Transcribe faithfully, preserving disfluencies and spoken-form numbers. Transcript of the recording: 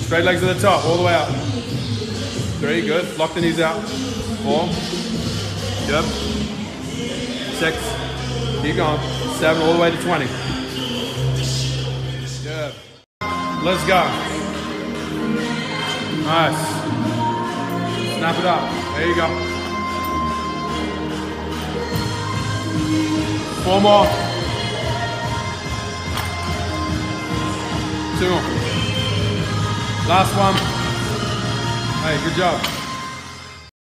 Straight legs at the top, all the way up. Three, good. Lock the knees out. Four. Good. Six. Keep going. Seven, all the way to twenty. Good. Let's go. Nice. Snap it up. There you go. Four more. Two more. Last one. Hey, good job.